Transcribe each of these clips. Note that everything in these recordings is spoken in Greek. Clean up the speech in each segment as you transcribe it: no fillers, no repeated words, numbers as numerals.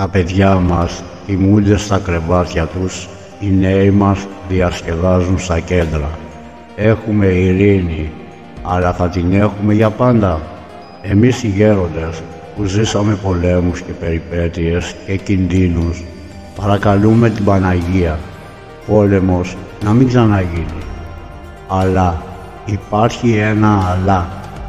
Τα παιδιά μας κοιμούνται στα κρεβάτια τους, οι νέοι μας διασκεδάζουν στα κέντρα. Έχουμε ειρήνη, αλλά θα την έχουμε για πάντα. Εμείς οι γέροντες που ζήσαμε πολέμους και περιπέτειες και κινδύνους, παρακαλούμε την Παναγία, πόλεμος να μην ξαναγίνει. Αλλά υπάρχει ένα αλλά.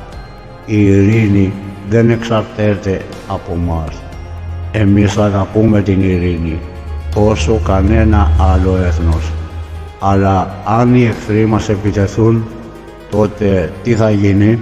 Η ειρήνη δεν εξαρτάται από μας. Εμείς αγαπούμε την ειρήνη όσο κανένα άλλο έθνος. Αλλά αν οι εχθροί μας επιτεθούν, τότε τι θα γίνει?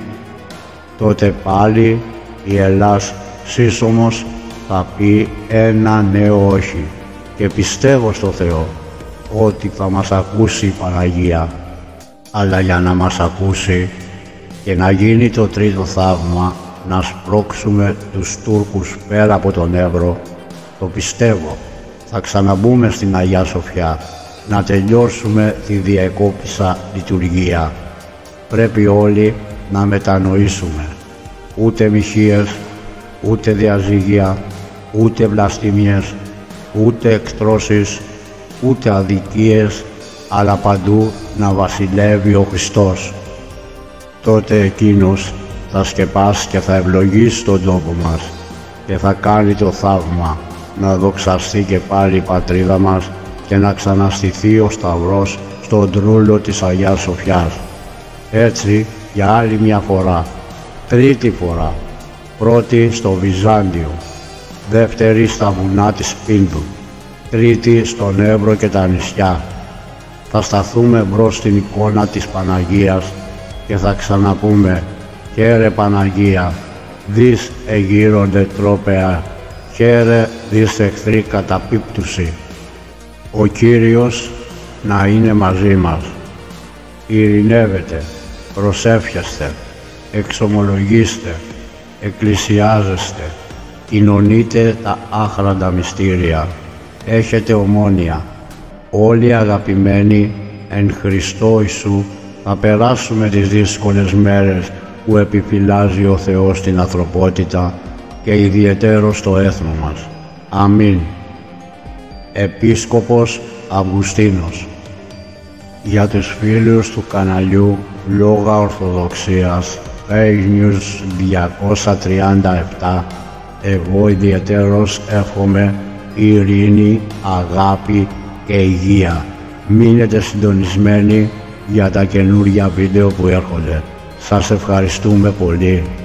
Τότε πάλι η Ελλάς σύσσωμος θα πει ένα νέο όχι. Και πιστεύω στο Θεό ότι θα μας ακούσει η Παναγία. Αλλά για να μας ακούσει και να γίνει το τρίτο θαύμα, να σπρώξουμε τους Τούρκους πέρα από τον Εύρο, το πιστεύω. Θα ξαναμπούμε στην Αγία Σοφιά, να τελειώσουμε τη διακόπησα λειτουργία. Πρέπει όλοι να μετανοήσουμε. Ούτε μοιχείες, ούτε διαζύγια, ούτε βλαστημίες, ούτε εκτρώσεις, ούτε αδικίες, αλλά παντού να βασιλεύει ο Χριστός. Τότε Εκείνος θα σκεπάσει και θα ευλογήσει τον τόπο μας και θα κάνει το θαύμα, να δοξαστεί και πάλι η πατρίδα μας και να ξαναστηθεί ο Σταυρός στον τρούλο της Αγιάς Σοφιάς. Έτσι για άλλη μια φορά, τρίτη φορά, πρώτη στο Βυζάντιο, δεύτερη στα βουνά της Πίνδου, τρίτη στον Εύρο και τα νησιά. Θα σταθούμε μπρος στην εικόνα της Παναγίας και θα ξαναπούμε «Χαίρε Παναγία, δις εγείρονται τρόπεα, χαίρε δις εχθροί καταπίπτουσι». Ο Κύριος να είναι μαζί μας. Ειρηνεύετε, προσεύχεστε, εξομολογήστε, εκκλησιάζεστε, κοινωνείτε τα άχραντα μυστήρια, έχετε ομόνοια. Όλοι αγαπημένοι εν Χριστώ Ιησού θα περάσουμε τις δύσκολες μέρες που επιφυλάζει ο Θεός στην ανθρωπότητα και ιδιαιτέρως στο έθνο μας. Αμήν. Επίσκοπος Αυγουστίνος. Για τους φίλους του καναλιού Λόγα Ορθοδοξίας Page News 237, εγώ ιδιαιτέρως εύχομαι ειρήνη, αγάπη και υγεία. Μείνετε συντονισμένοι για τα καινούργια βίντεο που έρχονται. Σας ευχαριστούμε πολύ.